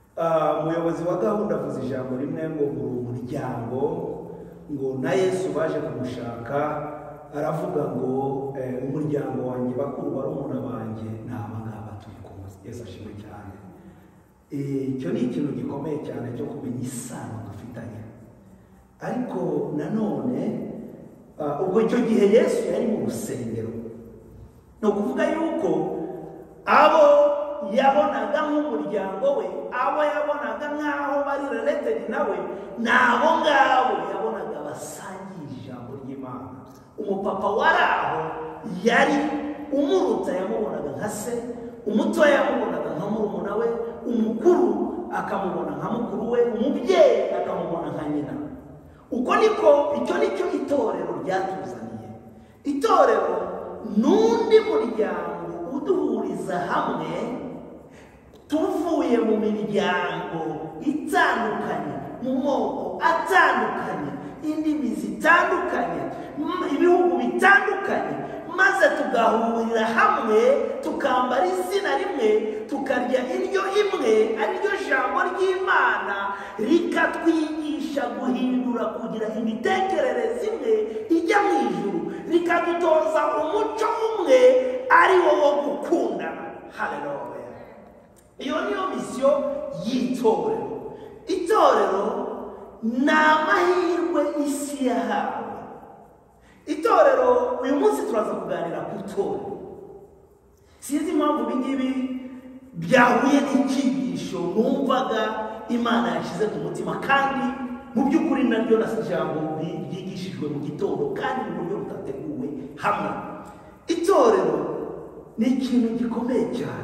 umuyobozi wa gahunda avuze ijambo rimwe ngo umuryango ngo na Yesu baje kumushaka aravuga ngo umuryango wanjye bakuru barumuna banjye ni abangaba turi kumwe. Yesu ashimwe cyane. Icyo ni ikintu gikomeye cyane cyo kumenya isano dufitanye. Ariko nanone ubwo icyo gihe Yesu yari mu rusengero, no kuvuga yuko abo yabonaga nk'umuryango we, abo yabonaga nk'aho bari related nawe, nabo ngabo yabonaga basangiye ijambo ry'Imana. Umupapa wari aho yari umuruta yamubonaga nka se, umutoya yamubonaga nka murumuna we, umukuru akamubona nka mukuru we, umubyeyi akamubona nka nyina. Uko niko icyo nicyo itorero ryatuzaniye. Itorero n'undi muryango uduhuriza hamwe tuvuye mu miryango itandukanye, mu moko atandukanye, indimi zitandukanye, ibihugu bitandukanye, maze tugahurira hamwe tukambara izina rimwe, tukarya indyo imwe, ariryo jambo ry'Imana, rikatwigisha guhindura kugira imitekerereze imwe ijya mu ijuru, rikadutoza umuco umwe ari wo gukundana. Haleluya. Iyo niyo misiyo y'itorero. Itorero ni amahirwe isi yahawe. Itorero uyu munsi turaza kuganira ku itorero. Sinzi impamvu ibingibi byahuye n'icyigisho numvaga Imana yashyize ku mutima, kandi mu by'ukuri naryo nasijambo ryigishijwe mu gitondo kandi mu buryo butateguwe hamwe. Itorero ni ikintu gikomeye cyane.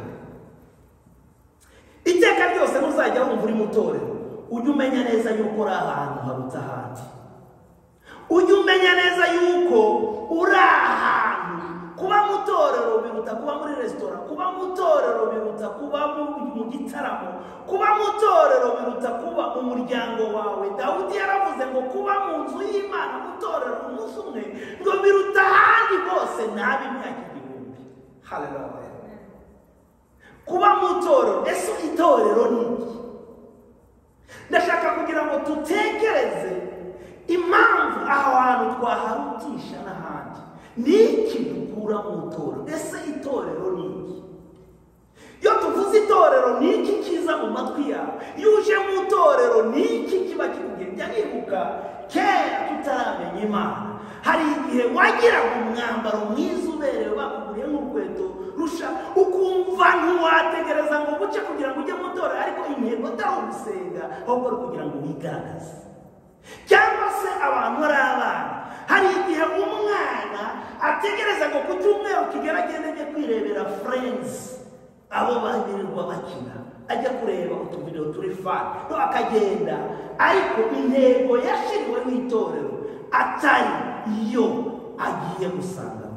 Iteka ryose ntuzajya wumva uri mu itorero ujye umenya neza yuko uri ahantu haruta ahandi. Ujye umenya neza yuko uri ahantu. Kuba mu itorero biruta kuba muri resitora, kuba mu itorero biruta kuba mu gitaramo, kuba mu itorero biruta kuba umuryango wawe. Dawudi yaravuze ngo kuba mu nzu y'Imana mu itorero umunsi umwe ngo biruta ahandi hose nabi imyaka igihumbi. Haleluya. Kuba mu itorero, ese itorero ni iki? Ndashaka kugira ngo tutekereze impamvu aho hantu twaharutisha n'ahandi. Ni iki dukura mu itorero? Ese itorero ni iki? Iyo tuvuze itorero ni iki kiza mu matwi yawe? Iyo uje mu itorero ni iki kiba kikugenda? Nibuka kera tutaramenya Imana, hari igihe wagira umwambaro mwiza uberewe bakuguriye nk'urukweto rusha, ukumva ntiwategereza ngo buce kugira ngo ujye mu itorero, ariko intego atari ugusenga ahubwo ari kugira ngo wigaragaze. Cyangwa se abantu ari abana, hari igihe umwana ategereza ngo ku cyumweru kigera agende ajye kwirebera Friends, abo babirirwa bakina, ajya kureba utuvideo turi fani, no akagenda, ariko intego yashiriwe mu itorero atari iyo agiye gusangamo.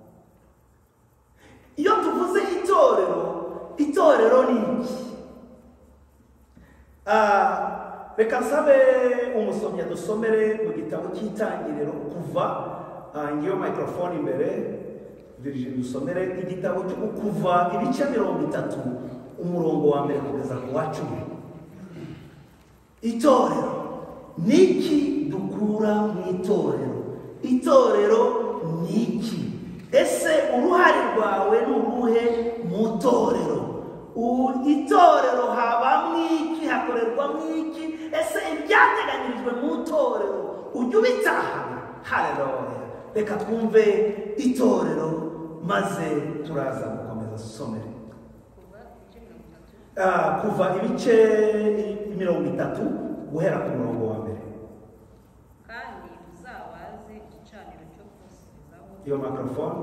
Iyo tuvuze itorero, itorero ni iki? Reka nsabe umusomyi dusomere mu gitabo cy'Itangiriro Kuva. Ngiyo microphone imbere, Virgin dusomere igitabo cyo Kuva ibice 30 umurongo wa mbere kugeza ku wa 10. Itorero niki dukura mu itorero? Itorero niki? Ese uruhare rwawe ni uruhe mu itorero? Itorero habamo iki? Hakorerwamo iki? Ese ibyateganyirijwe mu itorero ujye ubitahana? Haleluya. Reka twumve itorero maze turaza gukomeza dusomere. Kuva ibice 30 guhera ku murongo wa mbere. Kandi uzabaze igicaniro cyo koserezaho. Iyo microphone.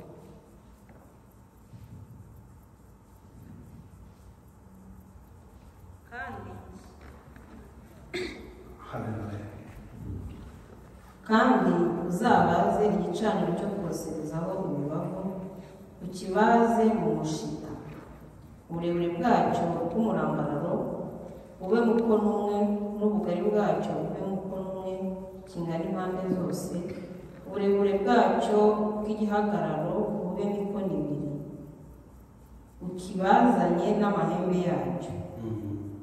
Kandi uzabaze igicaniro cyo koserezaho imibavu, ukibaze mu mushita, uburebure bwacyo bw'umurambararo bube mukono umwe, n'ubugari bwacyo bube mukono umwe, kingana impande zose, uburebure bwacyo bw'igihagararo bube mikono 2, ukibazanye n'amahembe yacyo,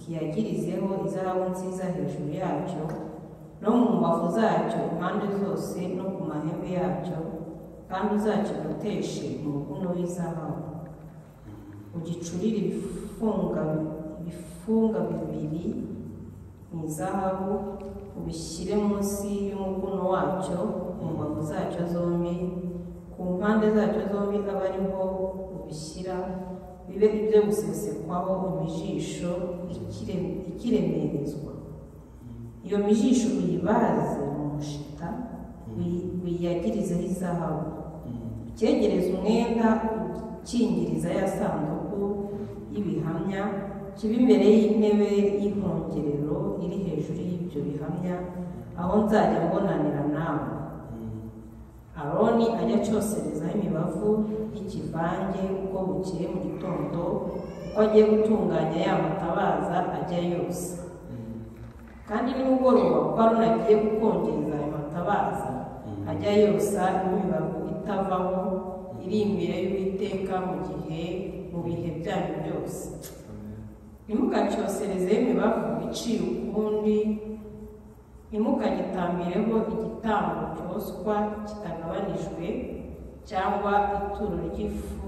ukiyagirizeho izahabu nziza hejuru yacyo no mu mbavu zacyo impande zose no ku mahembe yacyo, kandi uzakigoteshe umuguno w'izahabu. Ugicurire ibifunga bibiri mu izahabu, ubishyire munsi y'umuguno wacyo mu mbavu zacyo zombi, ku mpande zacyo zombi abe ariho ubishyira, bibe ibyo gusesekwaho imijisho ikiremerezwa. Iyo mijisho uyibaze mu mushita, uyiyagirizeho izahabu. Ucyegereze umwenda ukingiriza ya sanduku y'ibihamya, kiba imbere y'intebe y'ihongerero iri hejuru y'ibyo bihamya, aho nzajya mbonanira nawe. Aroni ajya acyoserezaho imibavu y'ikivange uko bukeye mu gitondo, uko agiye gutunganya ya matabaza ajya yose. Kandi nimugoroba uko Aroni agiye gukongereza ayo matabaza ajya yosa n'imibavu itavaho, iri imbere y'Uwiteka mu bihe byanyu byose. Ntimukacyoserezeho imibavu iciye ukundi, ntimukagitambireho igitambo cyoswa kitagabanijwe cyangwa ituro ry'ifu,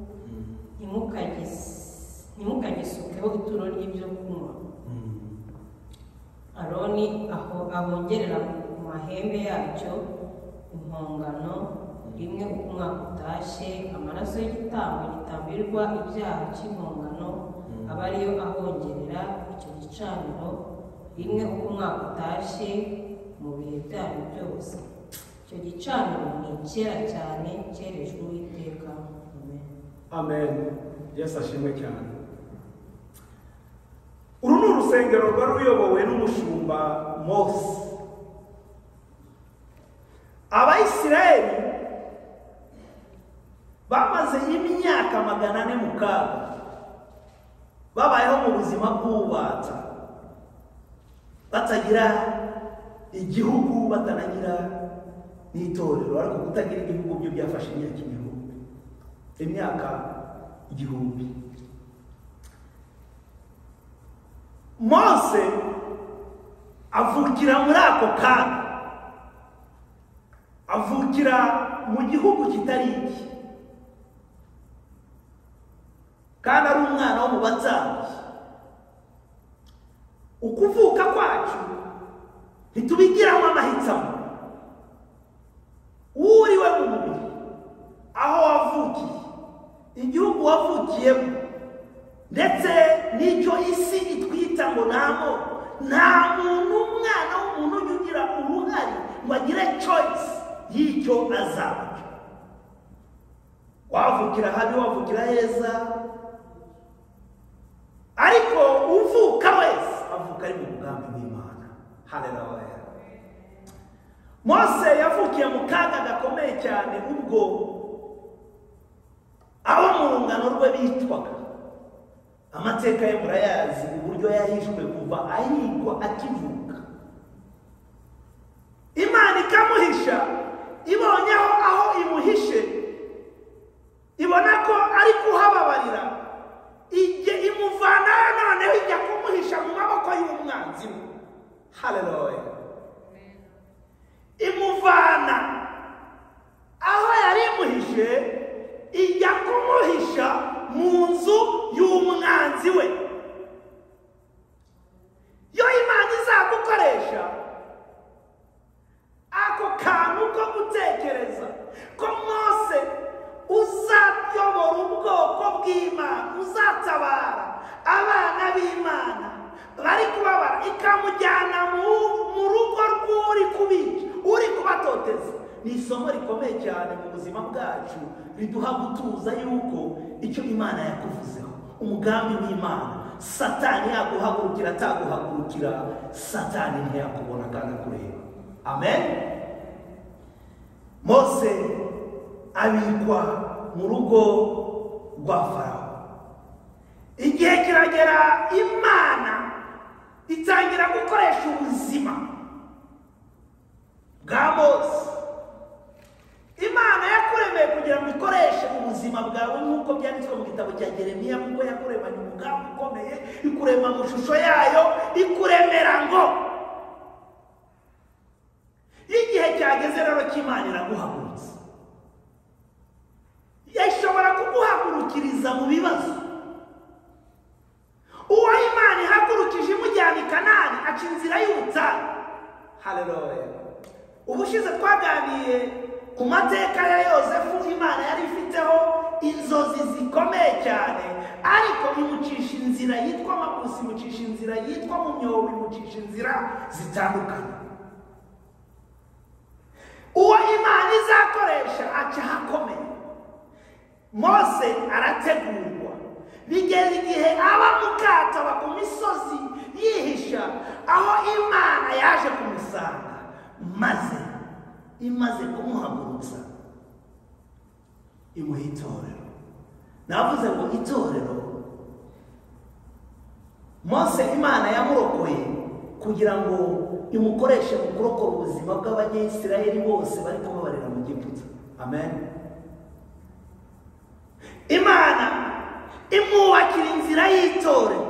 ntimukagisukeho ituro ry'ibyo kunywa. Aroni ahongerera mu mahembe yacyo impongano rimwe uko umwaka utashye, amaraso y'igitambo gitambirwa ibyaha cy'impongano aba ariyo ahongerera icyo gicaniro rimwe uko umwaka utashye mu bihe byanyu byose. Icyo gicaniro ni icyera cyane, cyerejwe Uwiteka. Amen. Yesu ashimwe cyane. Uru ni urusengero rwari ruyobowe n'umushumba Mose. Abayisiraheli bamaze imyaka 400 mu kaga, babayeho mu buzima bw'ububata, batagira igihugu, batanagira n'itorero. Ariko kutagira igihugu byo byafashe imyaka igihumbi. Mose avukira muri ako kaga, avukira mu gihugu kitari iki, kandi ari umwana wo mu batambyi. Ukuvuka kwacu ntitubigiramo amahitamo. Uriwe mu mubiri, aho wavukiye, igihugu wavukiyemo, ndetse n'icyo isi itwita ngo namo, nta muntu, umwana w'umuntu ugira uruhare ngo agire choice y'icyo azaba. Wavukira habi, wavukira heza, ariko uvuka wese avuka ari mu mugambi w'Imana. Haleluya. Mose yavukiye mu kaga gakomeye cyane, ubwo abo mu rungano rwe bitwaga. Amateka ye murayazi, uburyo yahishwe kuva ahigwa akivuka. Imana ikamuhisha, ibonyeho aho imuhishe, ibona ko ari kuhababarira, ijye imuvana noneho ijya kumuhisha mu maboko y'umwanzi we. Haleluya. Imuvana aho yari imuhishe, ijya kumuhisha mu nzu y'umwanzi we. Yo Imana izagukoresha ako kantu ko gutekereza ko Mose uzayobora ubwoko bw'Imana, uzatabara abana b'Imana bari kubabara, ikamujyana mu rugo rw'uri kubica, uri kubatoteza. Ni isomo rikomeye cyane mu buzima bwacu, riduha gutuza yuko icyo Imana yakuvuzeho, umugambi w'Imana, Satani yaguhagurukira ataguhagurukira, Satani ntiyakubona kandi akureba. Amen. Mose abikwa mu rugo rwa Farawo. Igihe kiragera, Imana itangira gukoresha ubuzima bwa Mose Imana yakuremeye kugira ngo ikoreshe mu buzima bwawe nk'uko byanditswe mu gitabo cya Yeremiya, kuko yakuremanye umugambi ukomeye, ikurema mu shusho yayo, ikuremera ngo igihe cyageze rero cy'Imana iraguhagurutsa. Yashobora kuguhagurukiriza mu bibazo. Uwo Imana ihagurukije imujyana i Kanani aca inzira y'ubutayu. Haleluya. Ubushize twaganiye ku mateka ya Yosefu. Imana yari ifiteho inzozi zikomeye cyane, ariko imucisha inzira yitwa amabusi, imucisha inzira yitwa mu myobo, imucisha inzira zitandukanye. Uwo Imana izakoresha aca hakomeye. Mose arategurwa, bigera igihe aba mu kato, aba ku misozi yihisha aho Imana yaje kumusanga, maze imaze kumuhagurutsa imuha itorero. Navuze ngo itorero, Mose Imana yamurokoye kugira ngo imukoreshe mu kurokora ubuzima bw'Abanyesirayeli bose bari kubabarira mu Egiputa. Amen. Imana imwubakira inzira y'itorero,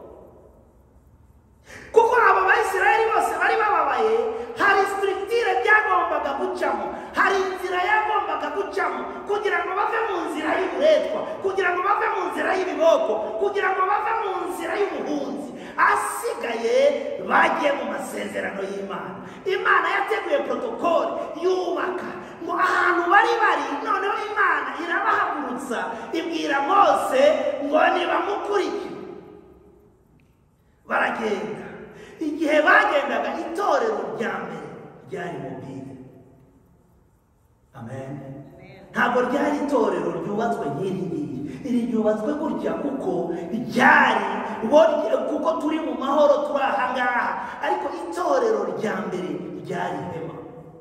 kuko abo Bayisirayeli bose bari bababaye. Hari structure byagombaga gucamo, hari inzira yagombaga gucamo kugira ngo bave mu nzira y'uburetwa, kugira ngo bave mu nzira y'ibiboko, kugira ngo bave mu nzira y'ubuhunzi. Asigaye bagiye mu masezerano y'Imana. Imana yateguye protokole yubaka ngo ahantu bari noneho Imana irabahagurutsa ibwira Mose ngo nibamukurikire. Baragenda. Igihe bagendaga, itorero rya mbere ryari mobile. Amen. Ntabwo ryari itorero ryubatswe nk'iri ngiri. Iri ryubatswe gutya kuko kuko turi mu mahoro, turi aha ngaha. Ariko itorero rya mbere ryari ihema.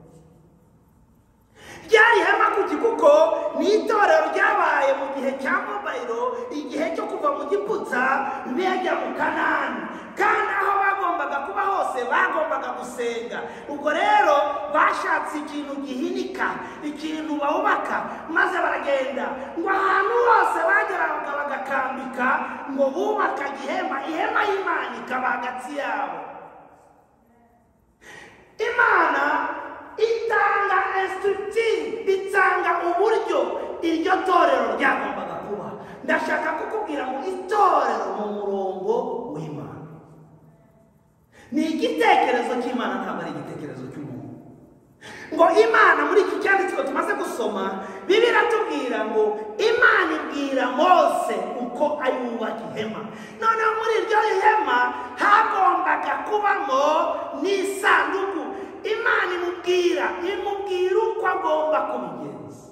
Ryari ihema kuko ni itorero ryabaye mu gihe cya mobayiro, igihe cyo kuva mu Egiputa bajya mu Kanani, kandi aho bagombaga kuba hose bagombaga gusenga. Ubwo rero bashatse ikintu gihinika, ikintu bubaka, maze baragenda ngo ahantu hose bageraga bagakambika ngo bubakaga ihema y'Imana ikaba hagati yabo. Imana itanga instructive, itanga uburyo iryo torero ryagombaga kuba. Ndashaka kukubwira ngo itorero mu murongo w'Imana ni igitekerezo cy'Imana, ntabwo ari igitekerezo cy'umuntu. Ngo Imana muri iki cyanditswe tumaze gusoma, Bibiliya iratubwira ngo Imana ibwira Mose uko ayubaka ihema. Noneho muri iryo hema hagombaga kubamo n'isanduku. Imana imubwira uko agomba kubigenza.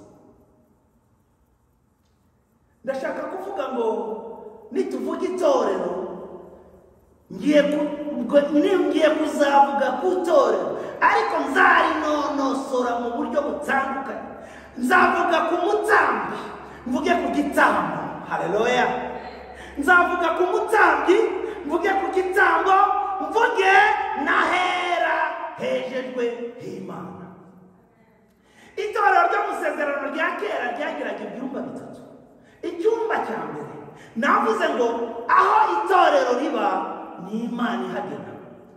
Ndashaka kuvuga ngo nituvuga itorero, ngiye kuzavuga ku itorero, ariko nzarinonosora mu buryo butandukanye. Nzavuga ku mutambyi, mvuge ku gitambo. Haleluya. Nzavuga ku mutambyi, mvuge ku gitambo, mvuge n'ahera hejejwe h'Imana. Itorero ryo mu Isezerano rya kera ryagiraga ibyumba bitatu. Icyumba cya mbere navuze ngo aho itorero riba ni Imana ihagera.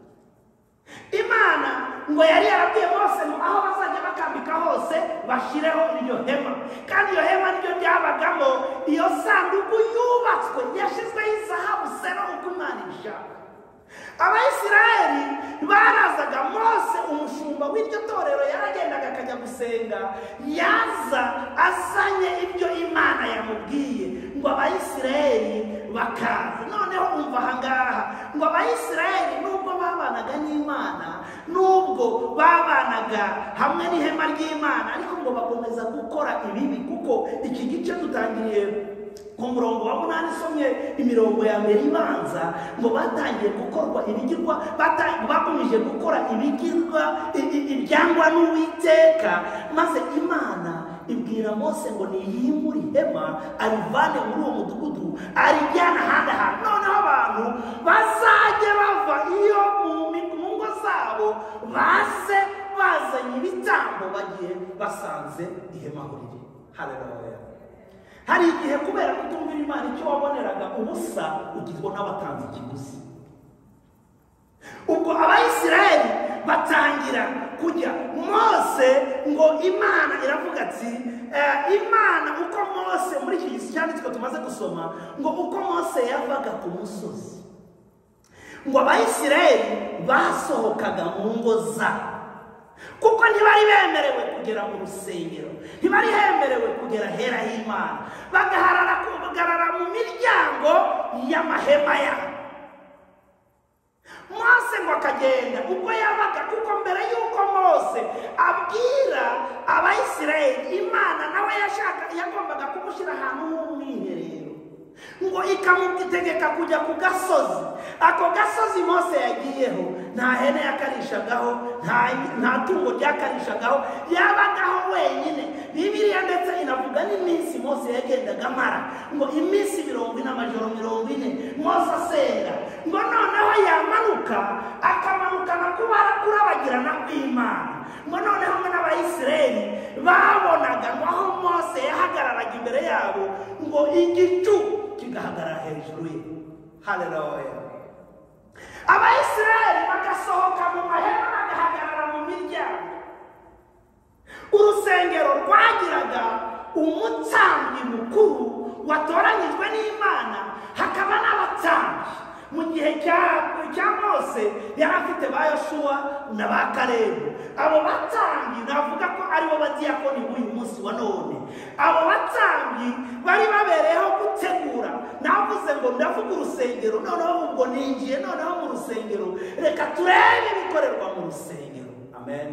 Imana ngo yari yarabwiye Mose ngo aho bazajya bakambika hose bashireho iryo hema, kandi iyo hema niryo ryabagamo iyo sanduku yubatswe, yashyizweho izahabu sero uko Imana ibishaka. Abayisirayeli barazaga, Mose umushumba w'iryo torero yaragendaga akajya gusenga, yaza azanye ibyo Imana yamubwiye ngo Abayisirayeli bakaza. Noneho umva ahangaha ngo Abayisirayeli nubwo babanaga n'Imana, nubwo babanaga hamwe n'ihema ry'Imana, ariko ngo bakomeza gukora ibibi. Kuko iki gice dutangiriye ku murongo wa 8 isomye imirongo ya mbere ibanza, ngo batangiye gukorwa ibigirwa, bakomeje gukora ibigirwa ibyangwa n'Uwiteka. Maze Imana ibwira Mose ngo niyimure ihema arivane muri uwo mudugudu arijyana ahandi hantu. Noneho abantu bazajya bava iyo mu ngo zabo baze bazanye ibiti bitambo bagiye basanze ihema aho riri. Haleluya. Hari igihe kubera kutumvira Imana icyo waboneraga ubusa ugizwe n'abatanze ikiguzi. Ubwo Abayisiraheli batangira kujya Mose ngo Imana iravuga ati Imana uko Mose muri iki gihe cyanditswe tumaze gusoma ngo uko Mose yavaga ku musozi ngo Abayisiraheli basohokaga mu ngo zabo kuko ntibari bemerewe kugera mu rusengero, ntibari hemerewe kugera hera h'Imana, bagahagarara mu miryango y'amahema yabo. Mose ngo akagenda ubwo yabaga, kuko mbere y'uko Mose abwira Abayisiraheli, Imana nawe yagombaga kumushyira ahantu h'umwiherero ngo ikamutegeka kujya ku gasozi. Ako gasozi Mose yagiyeho nta hene yakarishagaho, nta tungo ryakarishagaho, yabagaho wenyine. Bibiliya ndetse inavuga n'iminsi Mose yagendaga amara, ngo iminsi 40 n'amajoro 40 Mose asenga. Ngo noneho yamanuka akamanukana kurabagirana kw'Imana. Ngo noneho hamwe n'Abayisiraheli babonaga ngo aho Mose yahagararaga imbere yabo ngo igicu kigahagarara hejuru ye. Haleluya. Abayisiraheli bagasohoka mu mahema bagahagarara mu miryango. Urusengero rwagiraga umutambyi mukuru watoranyijwe n'Imana, hakaba n'abatambyi. Mu gihe cya Mose yari afite ba Yoshuwa na ba Kalebu. Abo batambyi navuga ko aribo badiyakoni b'uyu munsi wa none. Abo batambyi bari babereyeho gutegura. Navuze ngo ndavuga urusengero, noneho ubwo ninjiye noneho mu rusengero, reka turebe ibikorerwa mu rusengero. Amen.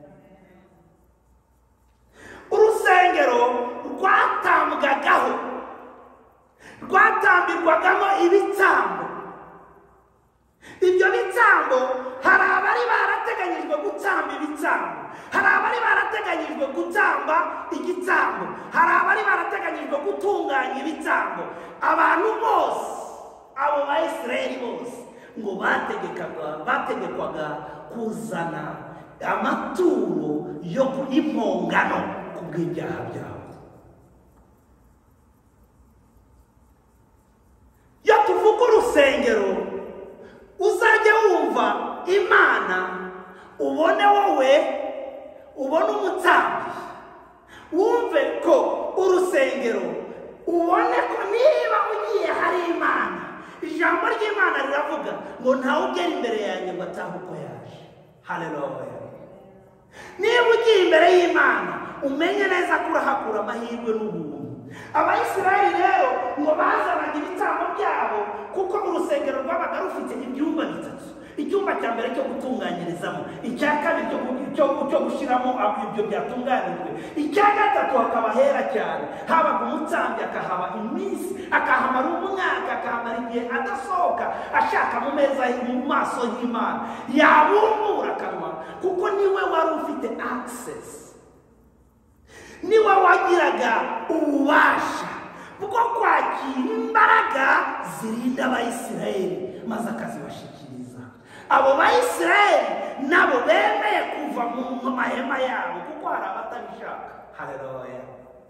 Urusengero rwatambwagaho, rwatambirwagamo ibitambo. Ibyo bitambo hari abari barateganyijwe gutamba ibitambo, hari abari barateganyijwe gutamba igitambo, hari abari barateganyijwe gutunganya ibitambo. Abantu bose, abo Bayisiraheli bose ngo bategekwaga kuzana amaturo yo impongano ku bw'ibyaha byabo. Iyo tuvuga urusengero, uzajya wumva Imana, ubone wowe, ubone umutambyi, wumve ko urusengero, ubone ko niba ugiye hari Imana. Ijambo ry'Imana riravuga ngo ntawe ugera imbere yanjye ngo atahe uko yaje. Haleluya. Niba ugiye imbere y'Imana, umenye neza ko urahakura amahirwe n'ubuntu. Abayisiraheli rero ngo bazanaga ibitambo byabo, kuko urusengero rwabaga rufite ibyumba bitatu. Icyumba cya mbere cyo gutunganyirizamo, icya kabiri cyo gushyiramo ibyo byatunganijwe, icya gatatu hakaba hera cyane. Habaga umutambyi akahaba iminsi, akahamara umwaka, akahamara igihe adasohoka ashaka mu meza mu maso y'Imana, yabumbura akanwa, kuko niwe wari ufite access, niwe wagiraga ububasha bwo kwakira imbaraga zirinda Abayisiraheli maze akazibashikiriza. Abo Bayisiraheli nabo bemeye kuva mu mahema yabo, kuko hari abatabishaka. Haleluya.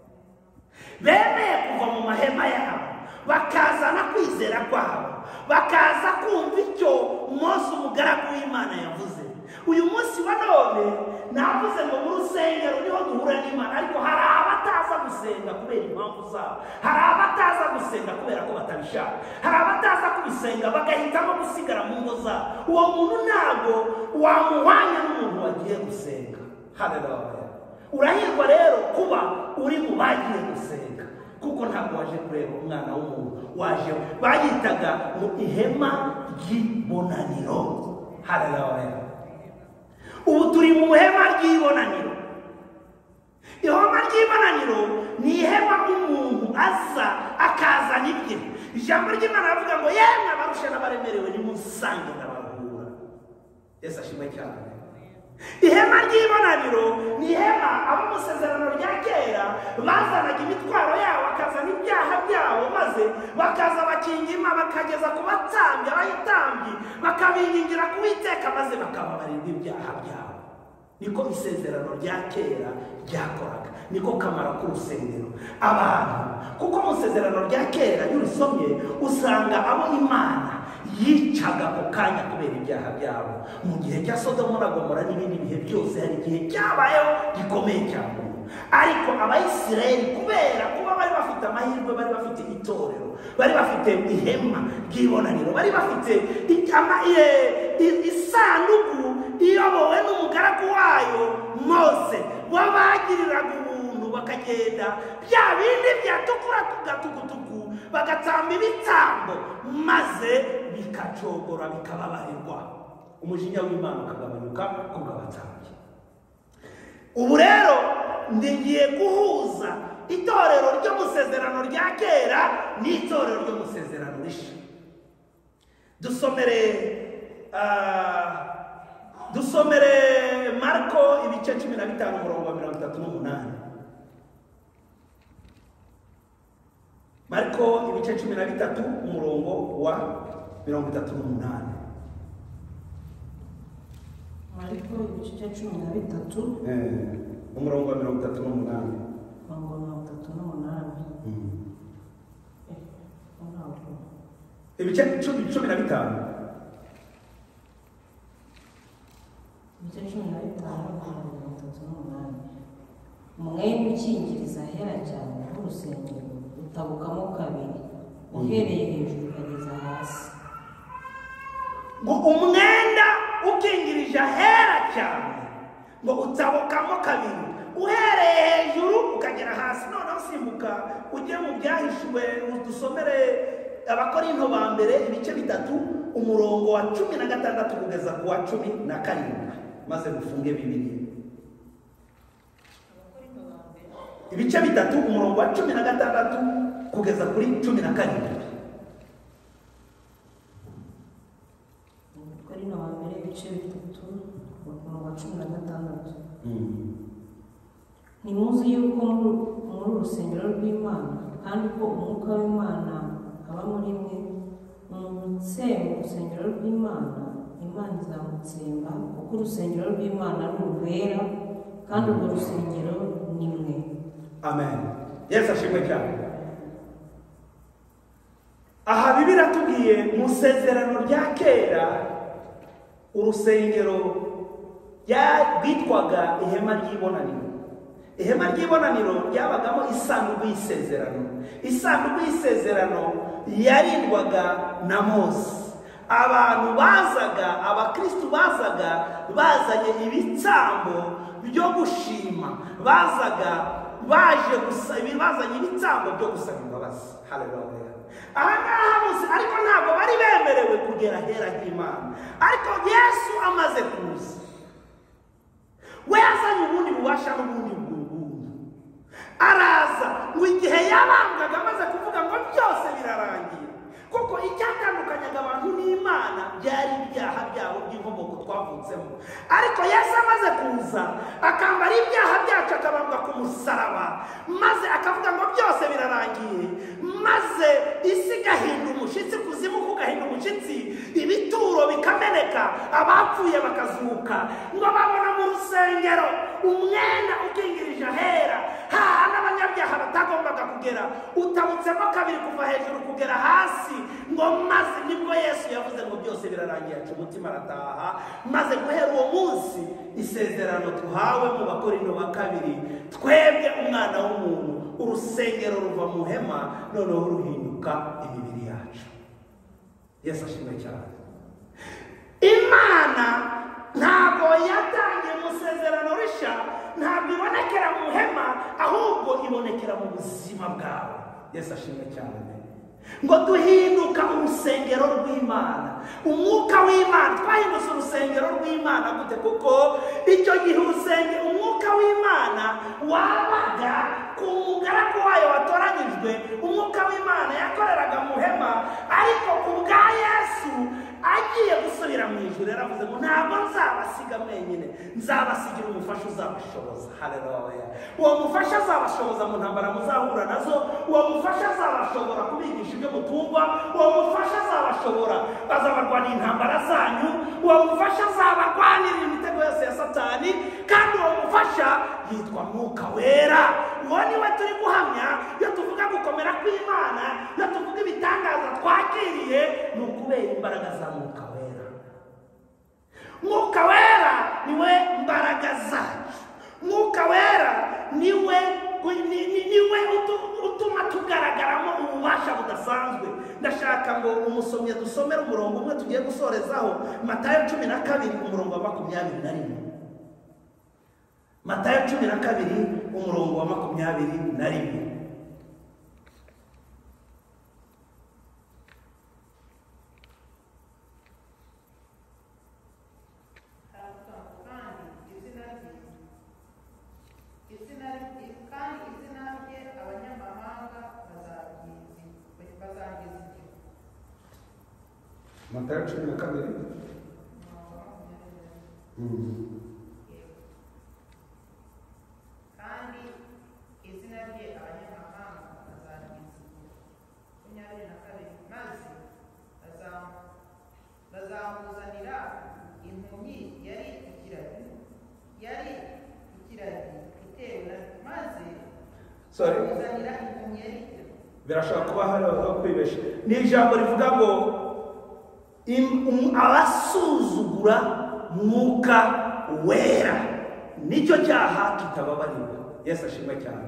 Bemeye kuva mu mahema yabo, bakazana kwizera kwabo, bakaza kumva icyo Mose umugaragu w'Imana yavuze. Uyu munsi wa none navuze ngo mu rusengero niho duhura n'Imana, ariko hari abataza gusenga kubera impamvu zabo, hari abataza gusenga kubera ko batabishaka, hari abataza kubisenga bagahitamo gusigara mu ngo zabo. Uwo muntu ntabwo wamuhwanya n'umuntu wagiye gusenga. Haleluya. Urahirwa rero kuba uri mu bagiye gusenga, kuko ntabwo waje kureba umwana w'umuntu, waje bayitaga mu ihema ry'ibonaniro. Haleluya. Ubu turi mu ihema ry'ibonaniro. Ihema ry'ibonaniro ni ihema umuntu aza akazana ibye. Ijambo ry'Imana rivuga ngo yemwe abarusha n'abaremerewe nimusange ndabaruhura. Yesu ashimwe cyane. Ihema ry'ibonaniro ni ihema abo mu isezerano rya kera bazanaga imitwaro yabo, bakazana ibyaha byabo, maze bakaza bakingima bakageza ku batambyi, abayitambyi bakabingingira ku Uwiteka, maze bakababarirwa ibyaha byabo. niko isezerano rya kera ryakoraga, niko kamaro k'urusengero. Abantu kuko mu isezerano rya kera iyo urisomye usanga abo Imana yicaga ako kanya kubera ibyaha byabo. Mu gihe cya Sodomu na Gomora n'ibindi bihe byose hari igihe cyabayeho gikomeye cyane, ariko Abayisiraheli kubera kuba bari bafite amahirwe, bari bafite itorero, bari bafite ihema ry'ibonaniro, bari bafite isanduku iyobowe n'umugaragu wayo Mose, wabagiriraga ubuntu bakagenda bya bindi byatukura tugatugutugu bagatamba ibitambo maze bikacogora bikababarirwa, umujinya w'Imana ukagabanuka kubw'abatambyi. Ubu rero ngiye guhuza itorero ryo mu isezerano rya kera n'itorero ryo mu isezerano rishya. Dusomere Marko ibice 15 umurongo wa 38. Marko ibice 13 umurongo wa 38. Marko ibice 13 umurongo wa 38. Ibice 15. Umwenda ukingiriza ahera cyane nk'urusengero utabukamo kabiri uhereye hejuru ukageza hasi. Ngo umwenda ukingirije ahera cyane ngo utabukamo kabiri uhereye hejuru ukagera hasi. Noneho simbuka ujye mu byahishwe udusomere Abakorinto ba mbere ibice 3 umurongo wa 16 kugeza ku wa 17 maze mufunge Bibiliya. Ibice 3 umurongo wa 16 kugeza kuri 17. Abakorinto ba mbere ibice 3 umurongo wa 16. Ntimuzi yuko muri urusengero rw'Imana kandi ko umwuka w'Imana aba muri mwe. Mutsemba urusengero rw'Imana, Imana izamutsemba, kuko urusengero rw'Imana ari urwera kandi urwo rusengero ni mwe. Amen. Yesu ashimwe cyane. Aha Bibiliya tubwiye mu isezerano rya kera urusengero rwitwaga ihema ry'ibonaniro. Ihema ry'ibonaniro ryabagamo isanduku y'isezerano. Isanduku y'isezerano yarindwaga na Mose. Abantu bazaga, abakristo bazaga bazanye ibitambo byo gushima, bazaga baje bazanye ibitambo byo gusaba imbabazi. Haleluya. Aha ngaha bose ariko ntabwo bari bemerewe kugera ahera h'Imana. Ariko Yesu amaze kuza, we yazanye ubundi bubasha n'ubundi bw'ubuntu. Araza ngo igihe yabambwaga amaze kuvuga ngo byose birarangiye, kuko icyatandukanyaga abantu n'Imana byari ibyaha byabo by'inkomoko twavutsemo. Ariko Yesu amaze kuza akambara ibyaha byacu akabambwa ku musaraba, maze akavuga ngo byose birarangiye, maze isi igahinda umushyitsi, kuzimu kugahinda umushyitsi, ibituro bikameneka, abapfuye bakazuka, ngo babona mu rusengero umwenda ukingirije ahera hahandi abanyabyaha batagombaga kugera, utabutsemo kabiri kuva hejuru kugera hasi. Ngo maze nibwo Yesu yavuze ngo byose birarangiye, aca umutima arataha. Maze guhera uwo munsi isezerano tuhawe mu Bakorinto ba kabiri, twebwe umwana w'umuntu, urusengero ruva mu hema noneho ruhinduka imibiri yacu. Yesu ashimwe cyane. Imana ntabwo yatangiye mu isezerano rishya, ntabwo ibonekera mu hema, ahubwo ibonekera mu buzima bwawe. Yesu ashimwe cyane. Ngo duhinduka urusengero rw'Imana, umwuka w'Imana. Twahindutse urusengero rw'Imana gute? Kuko icyo gihe umwuka w'Imana wabaga ku mugaragu wayo watoranyijwe. Umwuka w'Imana yakoreraga mu hema, ariko ku bwa Yesu agiye gusubira mu ijuru yaravuze ngo ntabwo nzabasiga mwenyine, nzabasigira umufasha uzabashoboza. Haleluya. Uwo mufasha azabashoboza mu ntambara muzahura nazo. Uwo mufasha azabashobora kubigisha ibyo mutungwa. Uwo mufasha azabashobora, azabarwanira intambara zanyu. uwo mufasha azabarwanirira imitego yose ya Satani, kandi uwo mufasha yitwa Mwuka Wera. Uwo niwe turi guhamya iyo tuvuga gukomera kw'Imana, iyo tuvuga ibitangaza twakiriye, ni ukubera imbaraga za Mwuka Wera. Mwuka Wera niwe mbaraga zacu. Mwuka Wera niwe utuma tugaragaramo ububasha budasanzwe. Ndashaka ngo umusomyi dusomere umurongo umwe tugiye gusorezaho, Matayo 12 umurongo wa 21. Matayo 12 umurongo wa 21. Matayo 12. Kandi izina rye abanyamahanga bazaryizihiza. 22 maze bazamuzanira impumyi yari ikiragi itewe maze bazamuzanira impumyi yari birashobora kuba hari aho kwibesha. Ni ijambo rivuga ngo abasuzugura Mwuka Wera nicyo cyaha kitababarirwa. Yesu ashimwe cyane.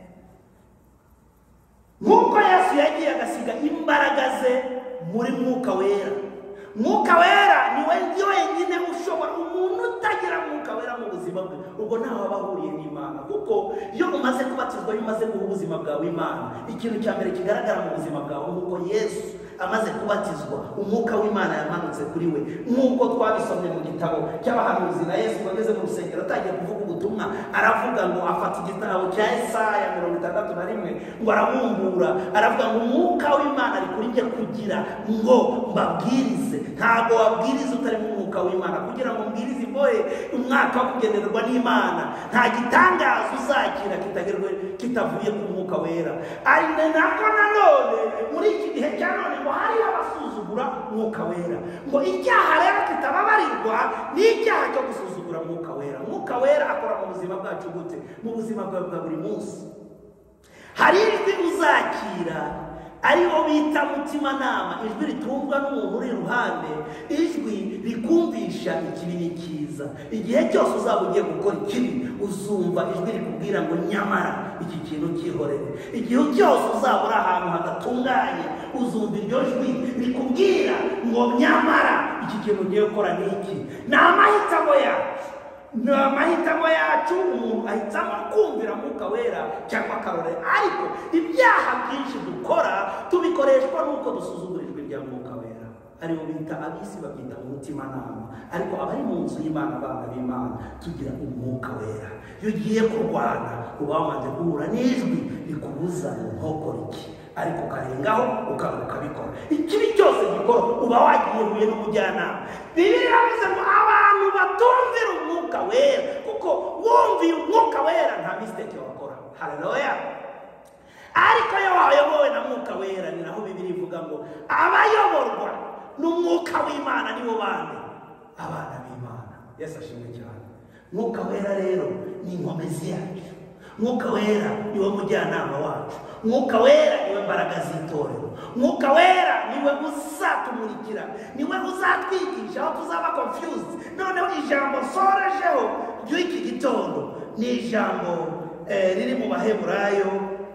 Nk'uko Yesu yagiye agasiga imbaraga ze muri Mwuka Wera. Mwuka Wera niwe wenyine ushobora, umuntu utagira Mwuka Wera mu buzima bwe ubwo ntaho aba ahuriye n'Imana, kuko iyo umaze kubatizwa, iyo umaze guha ubuzima bwawe Imana, ikintu cya mbere kigaragara mu buzima bwawe nk'uko Yesu amaze kubatizwa umwuka w'Imana yamanutse kuri we, nk'uko twabisomye mu gitabo cy'abahanuzi. Na Yesu ageze mu rusengero atangiye kuvuga ubutumwa, aravuga ngo afata igitabo cya Yesaya 61 ngo arabumbura, aravuga ngo umwuka w'Imana ari kuri njye kugira ngo mbabwirize. Ntabwo wabwiriza utari mu mwuka w'Imana, kugira ngo mbwirize imbohe umwaka wo kugenerwa n'Imana. Nta gitangaza uzakira kitavuye ku Mwuka Wera. Ari nako nanone muri iki gihe cya none ngo hari abasuzugura Mwuka Wera, ngo icyaha rero kitababarirwa ni icyaha cyo gusuzugura Mwuka Wera. Mwuka Wera akora mu buzima bwacu gute? Mu buzima bwawe bwa buri munsi hari ijwi uzakira ariho bita mutimanama, ijwi ritumvwa n'umuntu uri iruhande, ijwi rikumvisha ikibi n'ikiza. Igihe cyose uzaba ugiye gukora ikibi, uzumva ijwi rikubwira ngo nyamara iki kintu cyihorere. Igihe cyose uzaba uri ahantu hadatunganye, uzumva iryo jwi rikubwira ngo nyamara iki kintu ugiye gukora ni iki. Ni amahitamo yacu, ni amahitamo yacu. Umuntu ahitamo kumvira Mwuka Wera cyangwa akarorera. Ariko ibyaha byinshi dukora tubikoreshwa n'uko dusuzugura ijwi rya Mwuka Wera, aribo bita abisi babyita umutimanama. Ariko abari mu nzu y'Imana, abana b'Imana, tugira Umwuka Wera. Iyo ugiye kurwana uba wamaze guhura n'ijwi rikubuza ntukore iki, ariko ukarengaho ukabikora. Ikibi cyose gikora uba wagiye huye n'umujyanama. Bibiliya iravuze ngo abantu batumvira Umwuka Wera, kuko wumviye Umwuka Wera nta mistake wakora. Haleluya. Ariko iyo wayobowe na Mwuka Wera, ni naho Bibiliya ivuga ngo abayoborwa n'Umwuka w'Imana nibo bande abana b'Imana. Yesu ashimwe cyane. Mwuka Wera rero ni inkomezi yacu. Mwuka Wera niwe mujyanama wacu. Mwuka Wera niwe mbaraga z'itorero. Mwuka Wera niwe uzatumurikira, niwe uzatwigisha aho tuzaba confused. Noneho ijambo sorejeho ry'iki gitondo ni ijambo riri mu Baheburayo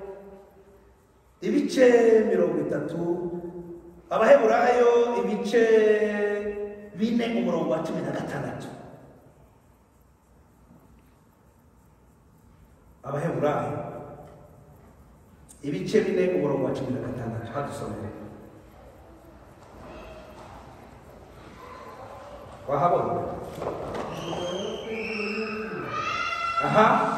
ibice 30, Abaheburayo ibice 4 umurongo wa 16. Abaheburayo ibice 4 umurongo wa 16. Hadusomere. Wahabona? Aha.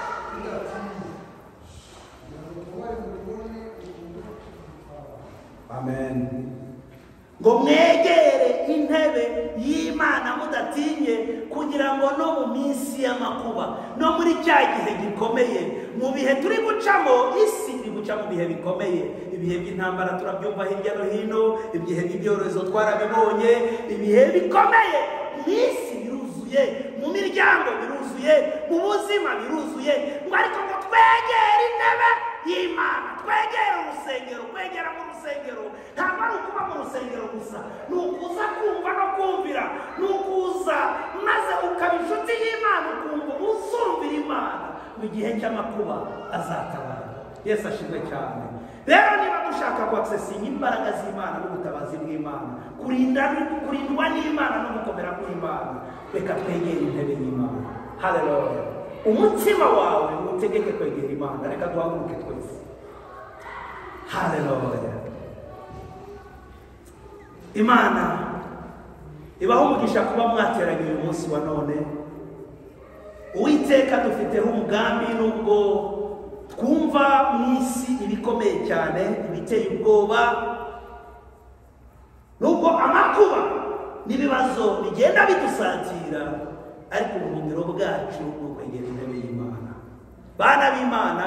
Amen. Ngo mwegere intebe y'Imana mudatinye, kugira ngo no mu minsi y'amakuba, no muri cya gihe gikomeye, mu bihe turi gucamo, isi iri guca mu bihe bikomeye, ibihe by'intambara turabyumva hirya no hino, ibihe by'ibyorezo twarabibonye, ibihe bikomeye mu isi biruzuye, mu miryango biruzuye, mu buzima biruzuye, ngo ariko ngo twegere intebe y'Imana, twegere urusengero. Kwegera mu rusengero ntabwo ari ukuba mu rusengero gusa, ni ukuza kumva no kumvira, ni ukuza maze ukaba inshuti y'Imana, ukumva uzumvira Imana mu gihe cy'amakuba azatabara. Yesu ashimwe cyane. Rero niba dushaka kuaccessinga imbaraga z'Imana n'ubutabazi bw'Imana, kurindwa n'Imana no gukomera kw'Imana, reka twegere intebe y'Imana. Haleluya. Umutima wawe utegeke kwegera Imana. Reka duhaguruke twese. Haleluya. Imana ibaho umugisha kuba mwateranye uyu munsi wa none. Uwiteka dufiteho umugambi, nubwo twumva mu isi ibikomeye cyane, ibiteye ubwoba, nubwo amakuba n'ibibazo bigenda bidusatira, ariko ubuhungiro bwacu ni ukwegera intebe y'Imana. Bana b'Imana,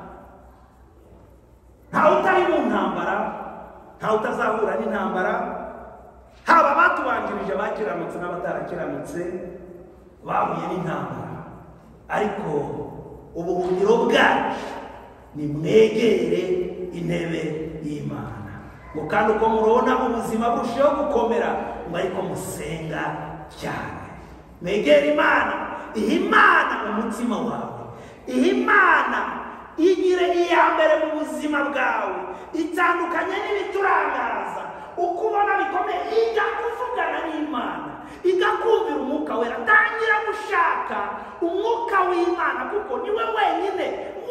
ntawe utari mu ntambara, ntawe utazahura n'intambara, haba abatubanjirije abakiranutse n'abatarakiranutse bahuye n'intambara, ariko ubuhungiro bwacu ni mwegere intebe y'Imana. Ngo kandi uko murabona ubuzima burushaho gukomera, ngo ariko musenga cyane. Mwegere Imana, ihe Imana umutima wawe, ihe Imana igire iya mbere mu buzima bwawe, itandukanye n'ibiturangaza. Uko ubona bikomeye, ijya kuvugana n'Imana, igakumvira umwuka wera. Tangira gushaka umwuka w'Imana, kuko niwe wenyine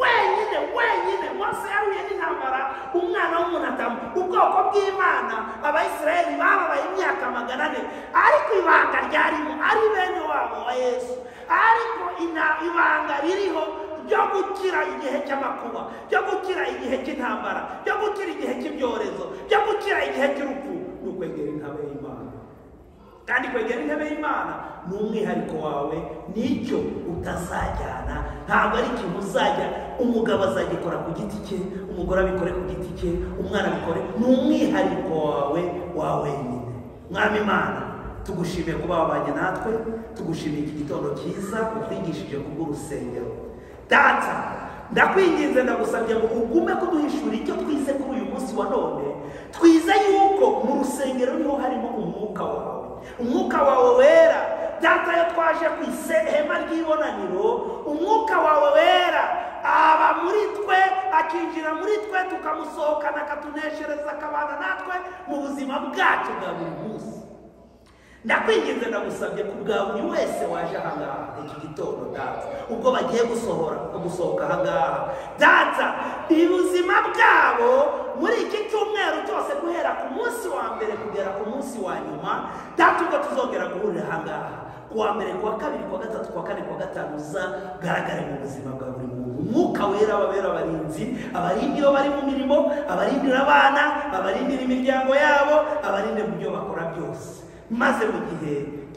Mose yahuye n'intambara, umwana w'umuntu atamu. Ubwoko bw'Imana, Abayisiraheli bababaye imyaka 400, ariko ibanga ryarimo ari bene wabo wa Yesu. Ariko ibanga ririho ryo gukira igihe cy'amakuba, ryo gukira igihe cy'intambara, ryo gukira igihe cy'ibyorezo, ryo gukira igihe cy'urupfu, ni ukwegera intebe y'Imana. Kandi kwegera intebe y'Imana ni umwihariko wawe, nicyo utazajyana. Ntabwo ari ikintu uzajya, umugabo azagikora ku giti cye, umugore abikore ku giti cye, umwana abikore. Ni umwihariko wawe wenyine. Mwami Imana, tugushimiye kuba wabanye natwe, tugushimiye iki gitondo cyiza utwigishije kubw'urusengero. Data, ndakwinginze ndagusabye ngo ugume kuduhishura icyo twize kuri uyu munsi wa none. Twize yuko mu rusengero niho harimo umwuka wawe, umwuka wawe wera. Data, yo twaje ku ihema ry'ibonaniro, umwuka wawe wera aba muri twe, akinjira muri twe, tukamusohokana, akatuneshereza, akabana natwe mu buzima bwacu bwa buri munsi. Ndakwinginze ndagusabye ku bwa buri wese waje ahangaha iki gitondo Data, ubwo bagiye gusohoka ahangaha Data, ubuzima bwabo muri iki cyumweru cyose guhera ku munsi wa mbere kugera ku munsi wa nyuma Data, ubwo tuzongera guhurira ahangaha kuwa mbere, kuwa kabiri, kuwa gatatu, kuwa kane, kuwa gatanu, uzagaragare mu buzima bwa buri muntu. Umwuka wera ababera abarinzi, abarindi iyo bari mu mirimo, abarindira abana, abarindira imiryango yabo, abarinde mu byo bakora byose. Maze mu gihe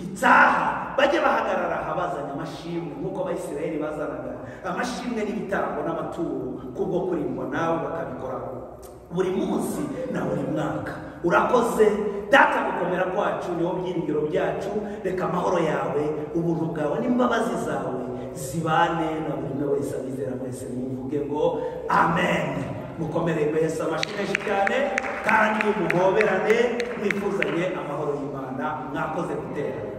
gitaha bajye bahagarara abazanye amashimwe, nk'uko Abayisiraheli bazanaga amashimwe n'ibitambo n'amaturo kubwo kurindwa nawe, bakabikora buri munsi na buri mwaka. Urakoze Data, gukomera kwacu niho byiringiro byacu. Reka amahoro yawe, ubuntu bwawe n'imbabazi zawe zibane na buri wese abizera mwese. Muvuge ngo amen. Mukomere Yesu amashimwe cyane, kandi muhoberane mwifuzanye amahoro y'Imana. Mwakoze gutera.